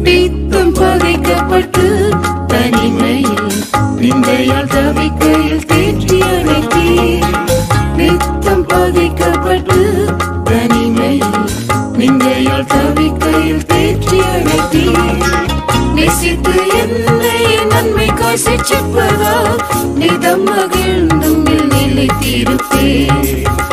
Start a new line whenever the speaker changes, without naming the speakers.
நித்தம் பகைக்கப்பட்டு தனிமையில் நிந்தையால் தவிக்கையில் தேற்றி அழைத்தீர். நித்தம் பகைக்கப்பட்டு தனிமையில் நிந்தையால் தவிக்கையில் தேற்றி அழைத்தீர். நேசித்து என்னை நன்மைக்காய் சிற்றிப்பதால் நிதம் மகிழ்ந்தும் நிலைத்திருப்பேன்.